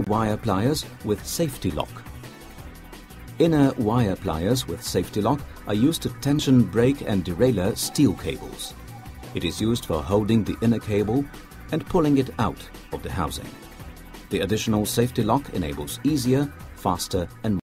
wire pliers with safety lock. Inner wire pliers with safety lock are used to tension brake and derailleur steel cables. It is used for holding the inner cable and pulling it out of the housing. The additional safety lock enables easier, faster and